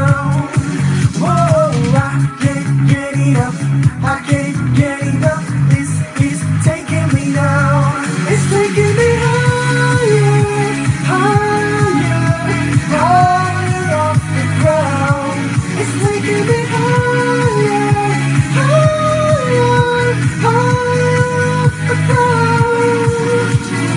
ground. Whoa, I can't get enough, I can't get enough. This is taking me down. It's taking me higher, higher, higher off the ground. It's taking me higher, higher, higher off the ground.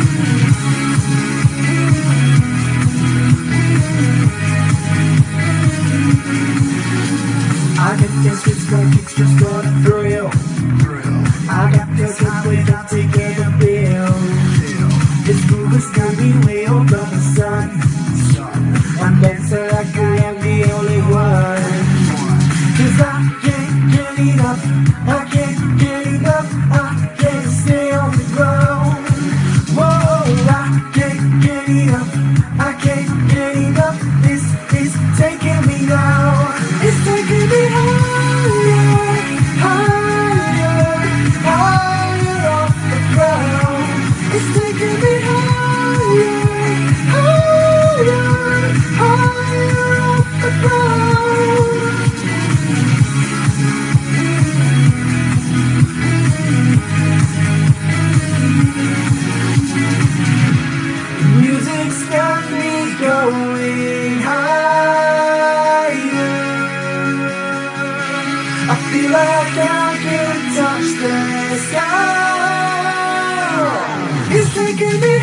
I got this with skull kicks just for the thrill. I got this without taking a bill. This groove is gonna be way over the sun. I'm dancing like I am the only one. 'Cause I can't get enough, I can't get enough, I can't stay on the ground. Whoa, I can't get enough, I can't get enough. This is taking me down. It's taking me higher, higher, higher off the ground. It's taking me higher, higher, higher off the ground. Music's got me going higher. I feel like I can touch the sky. It's taking me